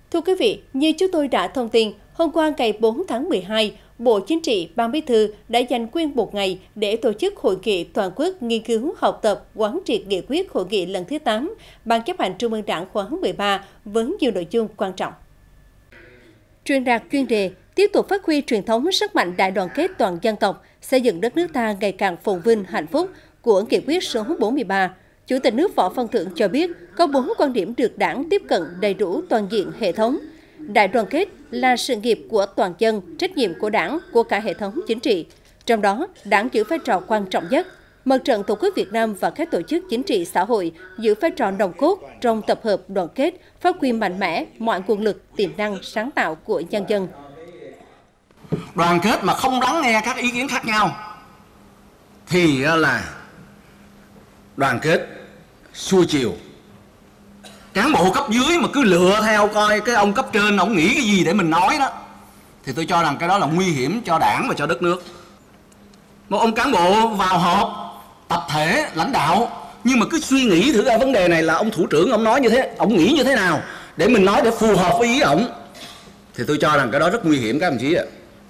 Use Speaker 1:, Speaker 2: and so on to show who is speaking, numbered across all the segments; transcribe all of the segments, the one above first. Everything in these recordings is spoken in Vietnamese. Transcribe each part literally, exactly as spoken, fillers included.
Speaker 1: Thưa quý vị, như chúng tôi đã thông tin, hôm qua ngày bốn tháng mười hai, Bộ Chính trị, Ban Bí thư đã dành nguyên một ngày để tổ chức hội nghị toàn quốc nghiên cứu, học tập, quán triệt nghị quyết hội nghị lần thứ tám, Ban chấp hành Trung ương Đảng khóa mười ba với nhiều nội dung quan trọng. Truyền đạt chuyên đề, tiếp tục phát huy truyền thống sức mạnh đại đoàn kết toàn dân tộc, xây dựng đất nước ta ngày càng phồn vinh, hạnh phúc của nghị quyết số bốn mươi ba. Chủ tịch nước Võ Văn Thưởng cho biết có bốn quan điểm được Đảng tiếp cận đầy đủ toàn diện hệ thống. Đại đoàn kết là sự nghiệp của toàn dân, trách nhiệm của Đảng, của cả hệ thống chính trị. Trong đó, Đảng giữ vai trò quan trọng nhất. Mặt trận Tổ quốc Việt Nam và các tổ chức chính trị xã hội giữ vai trò nòng cốt trong tập hợp đoàn kết, phát huy mạnh mẽ mọi nguồn lực, tiềm năng, sáng tạo của nhân dân.
Speaker 2: Đoàn kết mà không lắng nghe các ý kiến khác nhau thì là đoàn kết xuôi chiều. Cán bộ cấp dưới mà cứ lựa theo coi cái ông cấp trên ông nghĩ cái gì để mình nói đó, thì tôi cho rằng cái đó là nguy hiểm cho Đảng và cho đất nước. Một ông cán bộ vào họp tập thể lãnh đạo nhưng mà cứ suy nghĩ thử ra vấn đề này là ông thủ trưởng ông nói như thế, ông nghĩ như thế nào để mình nói để phù hợp với ý ổng, thì tôi cho rằng cái đó rất nguy hiểm các đồng chí ạ.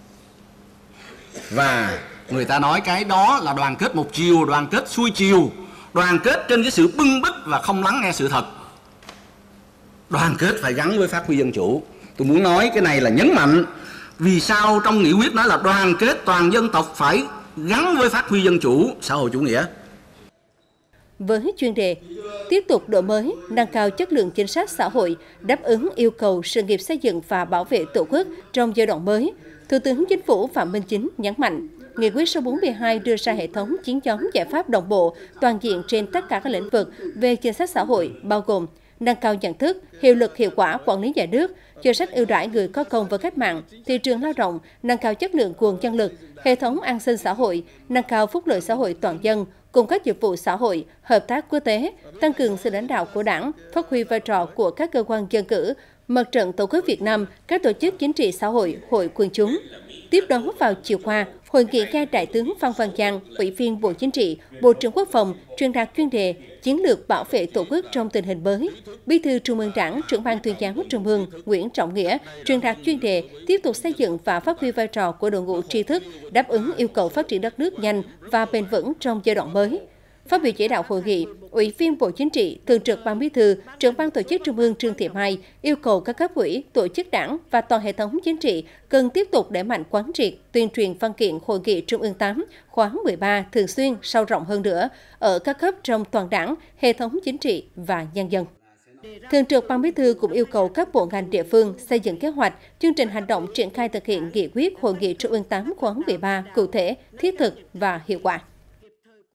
Speaker 2: Và người ta nói cái đó là đoàn kết một chiều, đoàn kết xuôi chiều, đoàn kết trên cái sự bưng bít và không lắng nghe sự thật. Đoàn kết phải gắn với phát huy dân chủ. Tôi muốn nói cái này là nhấn mạnh vì sao trong nghị quyết nói là đoàn kết toàn dân tộc phải gắn với phát huy dân chủ, xã hội chủ nghĩa.
Speaker 1: Với chuyên đề, tiếp tục đổi mới, nâng cao chất lượng chính sách xã hội, đáp ứng yêu cầu sự nghiệp xây dựng và bảo vệ Tổ quốc trong giai đoạn mới, Thủ tướng Chính phủ Phạm Minh Chính nhấn mạnh, Nghị quyết số bốn mươi hai đưa ra hệ thống chín nhóm giải pháp đồng bộ, toàn diện trên tất cả các lĩnh vực về chính sách xã hội, bao gồm nâng cao nhận thức, hiệu lực hiệu quả quản lý nhà nước, chính sách ưu đãi người có công với cách mạng, thị trường lao động, nâng cao chất lượng nguồn nhân lực, hệ thống an sinh xã hội, nâng cao phúc lợi xã hội toàn dân, cung cấp dịch vụ xã hội, hợp tác quốc tế, tăng cường sự lãnh đạo của Đảng, phát huy vai trò của các cơ quan dân cử, Mặt trận Tổ quốc Việt Nam, các tổ chức chính trị xã hội, hội quần chúng. Tiếp đó vào chiều qua, hội nghị do Đại tướng Phan Văn Giang, Ủy viên Bộ Chính trị, Bộ trưởng Quốc phòng truyền đạt chuyên đề chiến lược bảo vệ Tổ quốc trong tình hình mới. Bí thư Trung ương Đảng, Trưởng ban Tuyên giáo Trung ương Nguyễn Trọng Nghĩa truyền đạt chuyên đề tiếp tục xây dựng và phát huy vai trò của đội ngũ trí thức, đáp ứng yêu cầu phát triển đất nước nhanh và bền vững trong giai đoạn mới. Phát biểu chỉ đạo hội nghị, Ủy viên Bộ Chính trị, Thường trực Ban Bí thư, Trưởng ban Tổ chức Trung ương Trương Thị Mai yêu cầu các cấp ủy, tổ chức Đảng và toàn hệ thống chính trị cần tiếp tục đẩy mạnh quán triệt, tuyên truyền văn kiện Hội nghị Trung ương tám khóa mười ba thường xuyên, sâu rộng hơn nữa ở các cấp trong toàn Đảng, hệ thống chính trị và nhân dân. Thường trực Ban Bí thư cũng yêu cầu các bộ ngành địa phương xây dựng kế hoạch, chương trình hành động triển khai thực hiện nghị quyết Hội nghị Trung ương tám khóa mười ba cụ thể, thiết thực và hiệu quả.